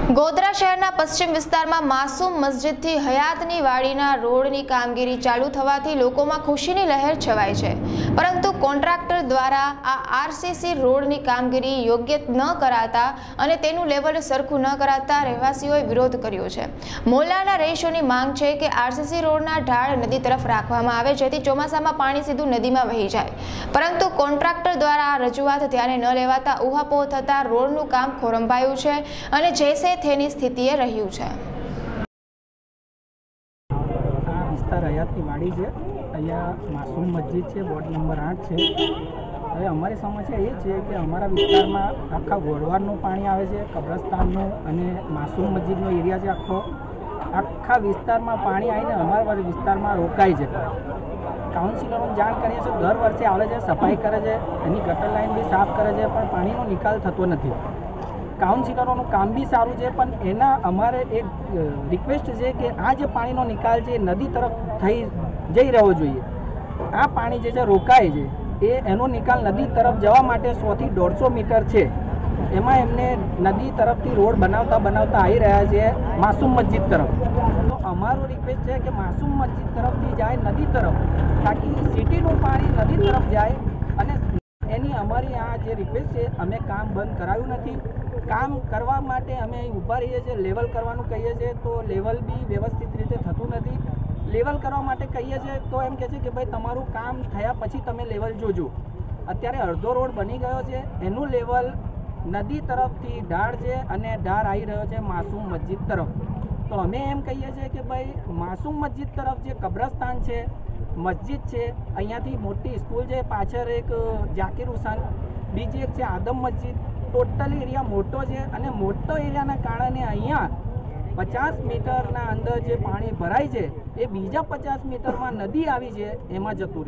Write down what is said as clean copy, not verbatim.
ગોધરા શહેરના પશ્ચિમ વિસ્તારમાં માસૂમ મસ્જિદથી હયાતની વાડીના રોડની કામગીરી ચાલુ થવાથી લોકોમાં ખુશીની લહેર છવાઈ છે, પરંતુ કોન્ટ્રાક્ટર દ્વારા આ આરસીસી રોડની કામગીરી યોગ્ય ન કરાતા અને તેનું લેવલ સરખું ન કરાતા રહેવાસીઓએ વિરોધ કર્યો છે। મોહલ્લાના રહીશોની માંગ છે કે આરસીસી રોડના ઢાળ નદી તરફ રાખવામાં આવે, જેથી ચોમાસામાં પાણી સીધું નદીમાં વહી જાય, પરંતુ કોન્ટ્રાક્ટર દ્વારા આ રજૂઆત ધ્યાને ન લેવાતા ઉહાપોહ થતા રોડનું કામ ખોરંભાયું છે અને જેસે તેની સ્થિતિએ રહ્યું છે। વિસ્તાર હયાતની વાડી છે, અહીંયા માસૂમ મસ્જિદ છે, વોર્ડ નંબર 8 છે। હવે અમારી સમસ્યા એ છે કે અમારા વિસ્તારમાં આખા ગોળવારનું પાણી આવે છે, કબ્રસ્તાનનું અને માસૂમ મસ્જિદનો એરિયા છે આખા વિસ્તારમાં પાણી આવીને અમારા વિસ્તારમાં રોકાય છે। કાઉન્સિલરોને જાણ કરીએ છીએ, દર વર્ષે આવે છે, સફાઈ કરે છે, એની ગટર લાઈન બી સાફ કરે છે, પણ પાણીનો નિકાલ થતો નથી। કાઉન્સિલરોનું કામ બી સારું છે, પણ એના અમારે એક રિક્વેસ્ટ છે કે આ જે પાણીનો નિકાલ છે એ નદી તરફ જઈ રહ્યો જોઈએ। આ પાણી જે છે રોકાય છે, એનો નિકાલ નદી તરફ જવા માટે 100 થી 150 મીટર છે, એમાં એમને નદી તરફથી રોડ બનાવતા આવી રહ્યા છે માસૂમ મસ્જિદ તરફ। તો અમારો રિક્વેસ્ટ છે કે માસૂમ મસ્જિદ તરફથી જાય નદી તરફ, તાકી સિટીનું પાણી નદી તરફ જાય। અને એની અમારી આ જે રિક્વેસ્ટ છે, અમે કામ બંધ કરાવ્યું નથી। કામ કરવા માટે અમે અહીં ઊભા રહીએ છીએ, લેવલ કરવાનું કહીએ છીએ તો લેવલ બી વ્યવસ્થિત રીતે થતું નથી। લેવલ કરવા માટે કહીએ છીએ તો એમ કહે છે કે ભાઈ તમારું કામ થયા પછી તમે લેવલ જોજો। અત્યારે અડધો રોડ બની ગયો છે, એનું લેવલ નદી તરફથી ઢાળ છે અને ઢાળ આવી રહ્યો છે માસૂમ મસ્જિદ તરફ। તો અમે એમ કહીએ છીએ કે ભાઈ માસૂમ મસ્જિદ તરફ જે કબ્રસ્તાન છે, મસ્જિદ છે, અહીંયાથી મોટી સ્કૂલ છે, પાછળ એક જાકીર હુસૈન, બીજી એક છે આદમ મસ્જિદ, ટોટલ એરિયા મોટો છે અને મોટો એરિયાના કારણે અહીંયા 50 મીટરના અંદર જે પાણી ભરાય છે એ બીજા 50 મીટરમાં નદી આવી છે, એમાં જતું